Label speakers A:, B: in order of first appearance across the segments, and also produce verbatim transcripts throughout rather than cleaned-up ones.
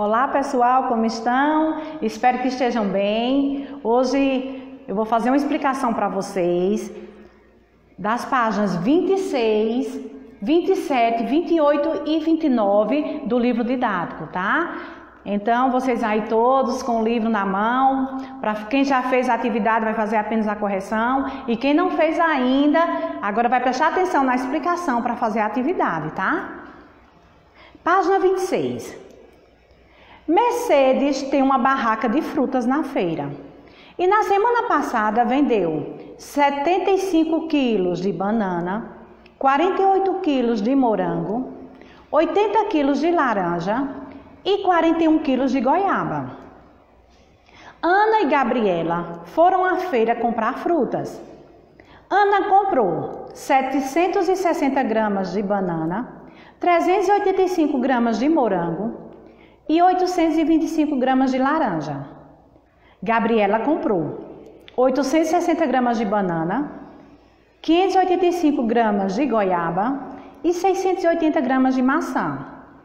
A: Olá pessoal, como estão? Espero que estejam bem. Hoje eu vou fazer uma explicação para vocês das páginas vinte e seis, vinte e sete, vinte e oito e vinte e nove do livro didático, tá? Então vocês aí todos com o livro na mão, para quem já fez a atividade vai fazer apenas a correção e quem não fez ainda, agora vai prestar atenção na explicação para fazer a atividade, tá? Página vinte e seis. Mercedes tem uma barraca de frutas na feira e na semana passada vendeu setenta e cinco quilos de banana, quarenta e oito quilos de morango, oitenta quilos de laranja e quarenta e um quilos de goiaba. Ana e Gabriela foram à feira comprar frutas. Ana comprou setecentos e sessenta gramas de banana, trezentos e oitenta e cinco gramas de morango e oitocentos e vinte e cinco gramas de laranja. Gabriela comprou oitocentos e sessenta gramas de banana, quinhentos e oitenta e cinco gramas de goiaba e seiscentos e oitenta gramas de maçã.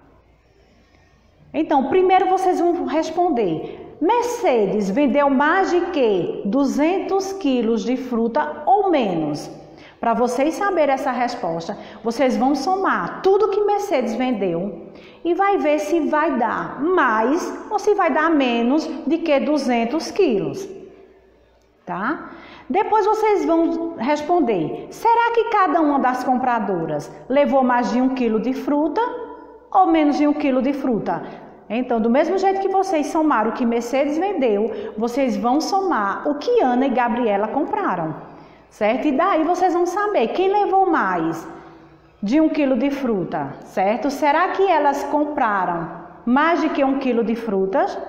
A: Então, primeiro vocês vão responder: Mercedes vendeu mais de que duzentos quilos de fruta ou menos? Para vocês saberem essa resposta, vocês vão somar tudo que Mercedes vendeu e vai ver se vai dar mais ou se vai dar menos de que duzentos quilos, tá? Depois vocês vão responder: será que cada uma das compradoras levou mais de um quilo de fruta ou menos de um quilo de fruta? Então, do mesmo jeito que vocês somaram o que Mercedes vendeu, vocês vão somar o que Ana e Gabriela compraram, certo? E daí vocês vão saber quem levou mais de um quilo de fruta, certo? Será que elas compraram mais de que um quilo de frutas?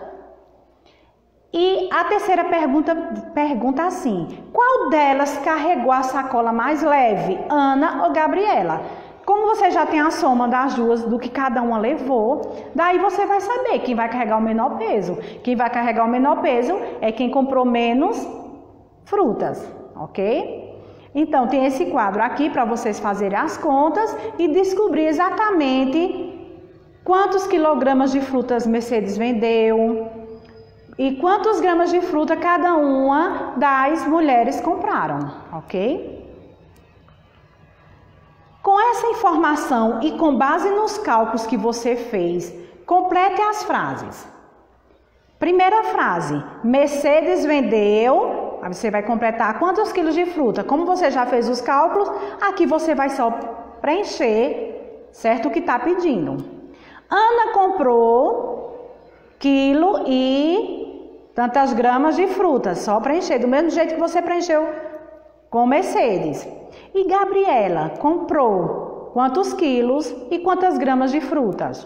A: E a terceira pergunta pergunta assim: qual delas carregou a sacola mais leve, Ana ou Gabriela? Como você já tem a soma das duas, do que cada uma levou, daí você vai saber quem vai carregar o menor peso. Quem vai carregar o menor peso é quem comprou menos frutas, ok? Então, tem esse quadro aqui para vocês fazerem as contas e descobrir exatamente quantos quilogramas de frutas Mercedes vendeu e quantos gramas de fruta cada uma das mulheres compraram, ok? Com essa informação e com base nos cálculos que você fez, complete as frases. Primeira frase: Mercedes vendeu. Aí você vai completar quantos quilos de fruta. Como você já fez os cálculos, aqui você vai só preencher, certo, o que está pedindo. Ana comprou quilo e tantas gramas de fruta. Só preencher, do mesmo jeito que você preencheu com Mercedes. E Gabriela comprou quantos quilos e quantas gramas de frutas?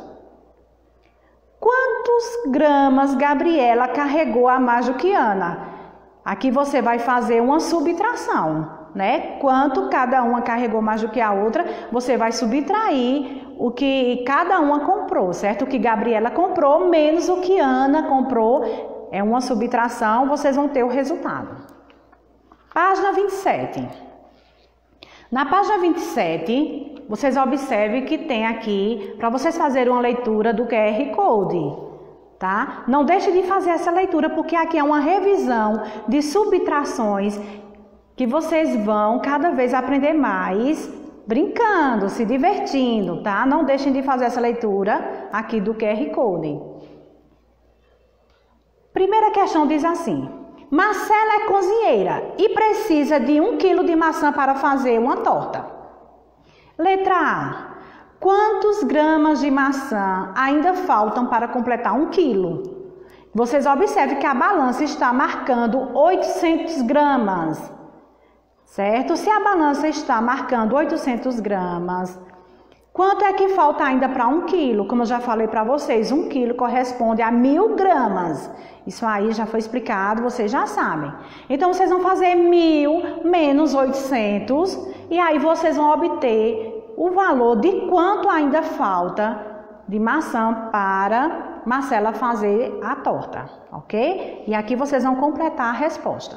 A: Quantos gramas Gabriela carregou a mais do que Ana? Aqui você vai fazer uma subtração, né? Quanto cada uma carregou mais do que a outra, você vai subtrair o que cada uma comprou, certo? O que Gabriela comprou menos o que Ana comprou. É uma subtração, vocês vão ter o resultado. Página vinte e sete. Na página vinte e sete, vocês observem que tem aqui para vocês fazerem uma leitura do Q R Code, tá? Não deixe de fazer essa leitura porque aqui é uma revisão de subtrações que vocês vão cada vez aprender mais brincando, se divertindo, tá? Não deixem de fazer essa leitura aqui do Q R Code. Primeira questão diz assim: Marcela é cozinheira e precisa de um quilo de maçã para fazer uma torta. Letra A: quantos gramas de maçã ainda faltam para completar um quilo? Vocês observem que a balança está marcando oitocentos gramas, certo? Se a balança está marcando oitocentos gramas, quanto é que falta ainda para um quilo? Como eu já falei para vocês, um quilo corresponde a mil gramas. Isso aí já foi explicado, vocês já sabem. Então, vocês vão fazer mil menos oitocentos e aí vocês vão obter o valor de quanto ainda falta de maçã para Marcela fazer a torta, ok? E aqui vocês vão completar a resposta.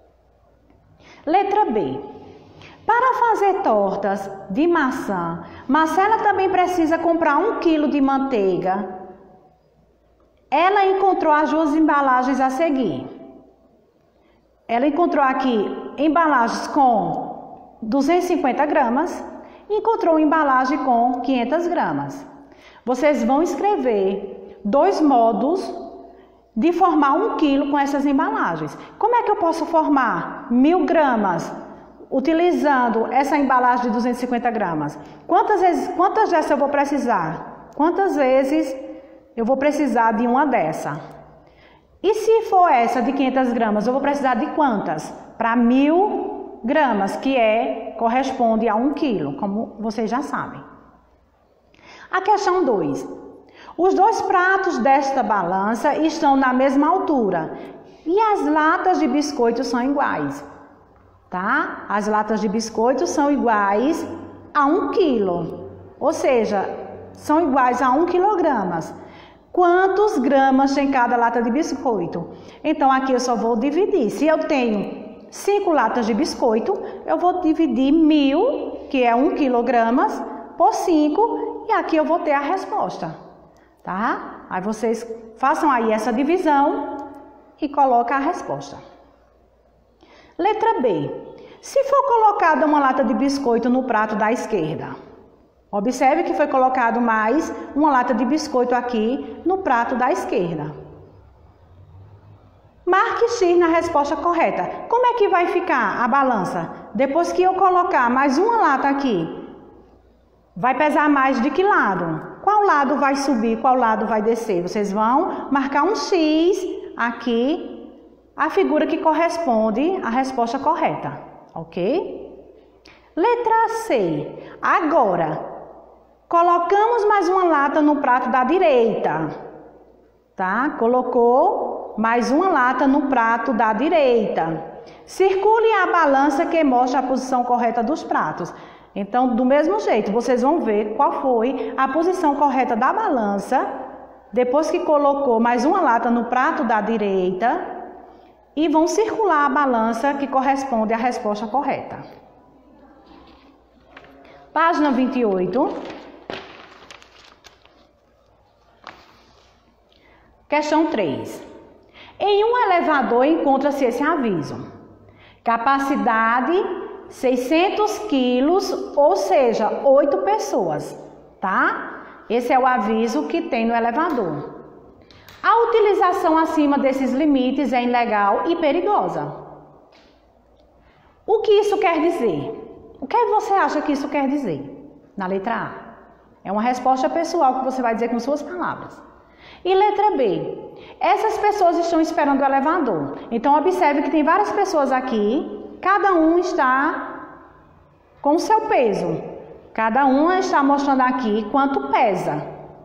A: Letra B: para fazer tortas de maçã, Marcela também precisa comprar um quilo de manteiga, Ela encontrou as duas embalagens a seguir. Ela encontrou aqui embalagens com duzentos e cinquenta gramas e encontrou embalagem com quinhentas gramas. Vocês vão escrever dois modos de formar um quilo com essas embalagens. Como é que eu posso formar mil gramas utilizando essa embalagem de duzentos e cinquenta gramas? Quantas vezes, quantas dessas eu vou precisar? Quantas vezes eu vou precisar de uma dessa? E se for essa de quinhentas gramas, eu vou precisar de quantas? Para mil gramas, que é, corresponde a um quilo, como vocês já sabem. A questão dois. Os dois pratos desta balança estão na mesma altura e as latas de biscoito são iguais, tá? As latas de biscoito são iguais a um quilo, ou seja, são iguais a um quilograma. Quantos gramas tem cada lata de biscoito? Então, aqui eu só vou dividir. Se eu tenho cinco latas de biscoito, eu vou dividir mil, que é um quilograma, por cinco, e aqui eu vou ter a resposta. Tá? Aí vocês façam aí essa divisão e coloquem a resposta. Letra B. Se for colocada uma lata de biscoito no prato da esquerda, observe que foi colocado mais uma lata de biscoito aqui no prato da esquerda. Marque X na resposta correta. Como é que vai ficar a balança? Depois que eu colocar mais uma lata aqui, vai pesar mais de que lado? Qual lado vai subir, qual lado vai descer? Vocês vão marcar um X aqui, a figura que corresponde à resposta correta, ok? Letra C. Agora, colocamos mais uma lata no prato da direita, tá? Colocou mais uma lata no prato da direita. Circule a balança que mostra a posição correta dos pratos. Então, do mesmo jeito, vocês vão ver qual foi a posição correta da balança, depois que colocou mais uma lata no prato da direita, e vão circular a balança que corresponde à resposta correta. Página vinte e oito. Questão três. Em um elevador encontra-se esse aviso. Capacidade seiscentos quilos, ou seja, oito pessoas, tá? Esse é o aviso que tem no elevador. A utilização acima desses limites é ilegal e perigosa. O que isso quer dizer? O que você acha que isso quer dizer? Na letra A. É uma resposta pessoal que você vai dizer com suas palavras. E letra B. Essas pessoas estão esperando o elevador. Então, observe que tem várias pessoas aqui. Cada um está com o seu peso. Cada um está mostrando aqui quanto pesa.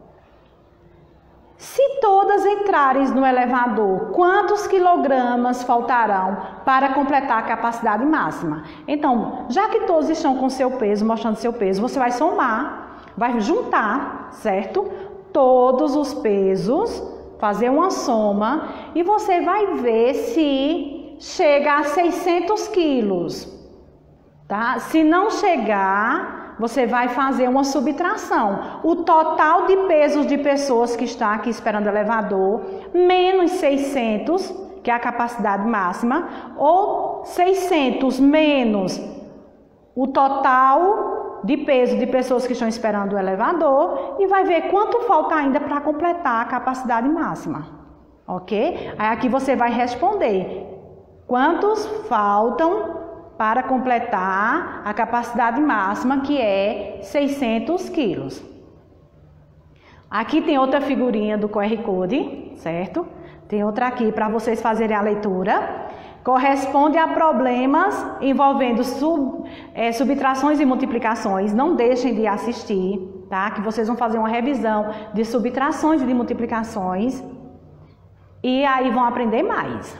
A: Se todas entrarem no elevador, quantos quilogramas faltarão para completar a capacidade máxima? Então, já que todos estão com seu peso, mostrando seu peso, você vai somar, vai juntar, certo? Todos os pesos, fazer uma soma e você vai ver se chega a seiscentos quilos, tá? Se não chegar, você vai fazer uma subtração. O total de pesos de pessoas que está aqui esperando o elevador, menos seiscentos, que é a capacidade máxima, ou seiscentos menos o total de peso de pessoas que estão esperando o elevador e vai ver quanto falta ainda para completar a capacidade máxima, ok? Aí aqui você vai responder. Quantos faltam para completar a capacidade máxima, que é seiscentos quilos? Aqui tem outra figurinha do Q R Code, certo? Tem outra aqui para vocês fazerem a leitura. Corresponde a problemas envolvendo sub, é, subtrações e multiplicações. Não deixem de assistir, tá? Que vocês vão fazer uma revisão de subtrações e de multiplicações. E aí vão aprender mais.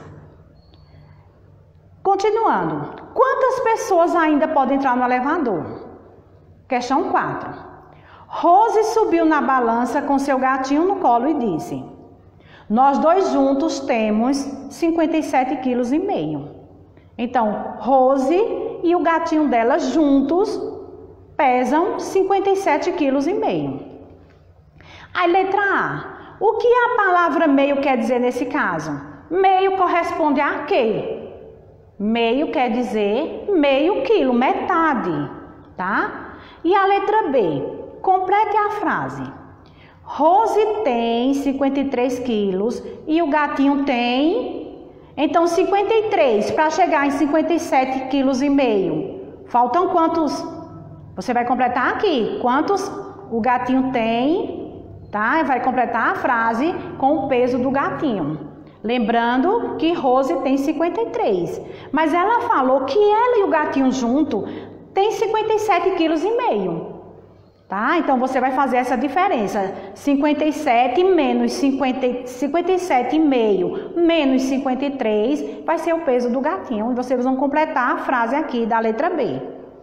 A: Continuando, quantas pessoas ainda podem entrar no elevador? Questão quatro. Rose subiu na balança com seu gatinho no colo e disse: nós dois juntos temos cinquenta e sete quilos e meio. Então, Rose e o gatinho dela juntos pesam cinquenta e sete quilos e meio. Aí, letra A. O que a palavra meio quer dizer nesse caso? Meio corresponde a quê? Meio quer dizer meio quilo, metade, tá? E a letra B, complete a frase. Rose tem cinquenta e três quilos e o gatinho tem, então cinquenta e três para chegar em cinquenta e sete quilos e meio. Faltam quantos? Você vai completar aqui, quantos o gatinho tem, tá? Vai completar a frase com o peso do gatinho. Lembrando que Rose tem cinquenta e três, mas ela falou que ela e o gatinho junto tem cinquenta e sete quilos e meio, tá? Então você vai fazer essa diferença, cinquenta e sete menos cinquenta, cinquenta e sete e meio menos cinquenta e três vai ser o peso do gatinho, e vocês vão completar a frase aqui da letra B.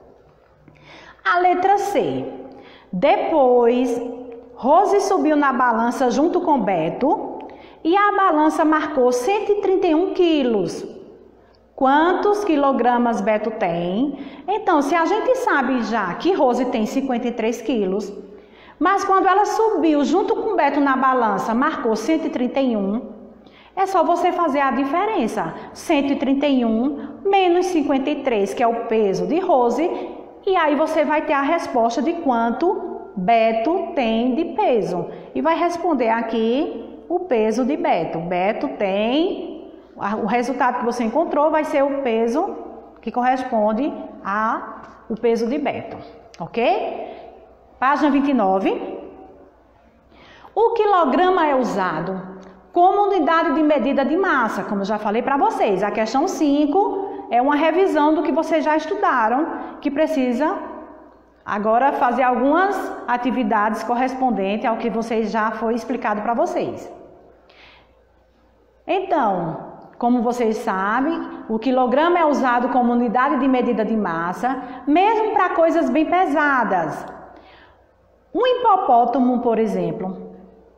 A: A letra C, depois Rose subiu na balança junto com Beto, e a balança marcou cento e trinta e um quilos. Quantos quilogramas Beto tem? Então, se a gente sabe já que Rose tem cinquenta e três quilos, mas quando ela subiu junto com Beto na balança, marcou cento e trinta e um, é só você fazer a diferença. cento e trinta e um menos cinquenta e três, que é o peso de Rose, e aí você vai ter a resposta de quanto Beto tem de peso. E vai responder aqui o peso de Beto. Beto tem, o resultado que você encontrou vai ser o peso que corresponde ao peso de Beto, ok? Página vinte e nove. O quilograma é usado como unidade de medida de massa, como eu já falei para vocês. A questão cinco é uma revisão do que vocês já estudaram, que precisa agora fazer algumas atividades correspondentes ao que vocês já foi explicado para vocês. Então, como vocês sabem, o quilograma é usado como unidade de medida de massa, mesmo para coisas bem pesadas. Um hipopótamo, por exemplo,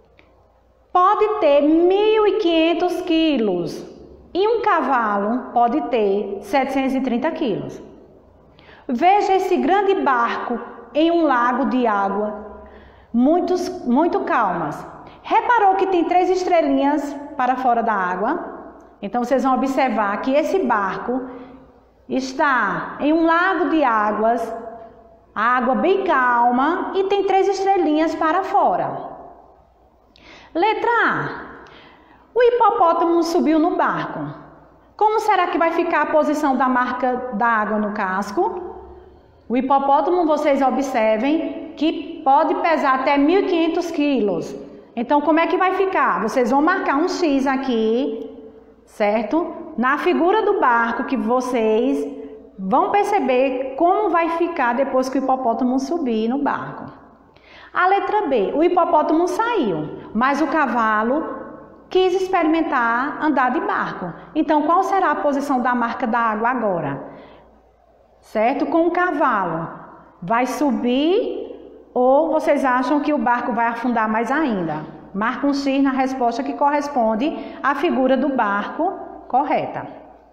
A: pode ter mil e quinhentos quilos e um cavalo pode ter setecentos e trinta quilos. Veja esse grande barco em um lago de água, muitos, muito calmas. Reparou que tem três estrelinhas para fora da água? Então, vocês vão observar que esse barco está em um lago de águas, água bem calma, e tem três estrelinhas para fora. Letra A. O hipopótamo subiu no barco. Como será que vai ficar a posição da marca da água no casco? O hipopótamo, vocês observem que pode pesar até mil e quinhentos quilos. Então, como é que vai ficar? Vocês vão marcar um X aqui, certo? Na figura do barco, que vocês vão perceber como vai ficar depois que o hipopótamo subir no barco. A letra B. O hipopótamo saiu, mas o cavalo quis experimentar andar de barco. Então, qual será a posição da marca da água agora? Certo? Com o cavalo. Vai subir ou vocês acham que o barco vai afundar mais ainda? Marca um X na resposta que corresponde à figura do barco correta.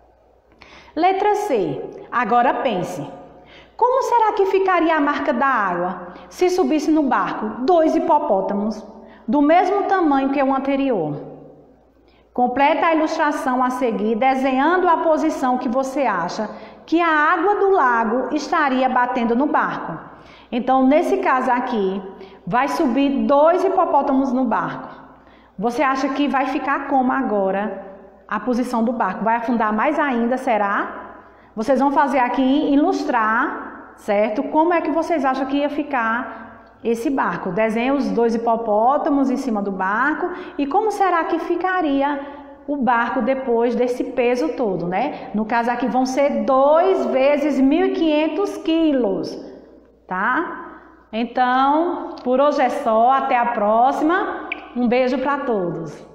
A: Letra C. Agora pense. Como será que ficaria a marca da água se subisse no barco dois hipopótamos do mesmo tamanho que o anterior? Completa a ilustração a seguir, desenhando a posição que você acha que a água do lago estaria batendo no barco. Então, nesse caso aqui, vai subir dois hipopótamos no barco. Você acha que vai ficar como agora a posição do barco? Vai afundar mais ainda, será? Vocês vão fazer aqui, ilustrar, certo? Como é que vocês acham que ia ficar esse barco? Desenhe os dois hipopótamos em cima do barco. E como será que ficaria o barco depois desse peso todo, né? No caso aqui vão ser dois vezes mil e quinhentos quilos. Tá? Então, por hoje é só. Até a próxima. Um beijo para todos.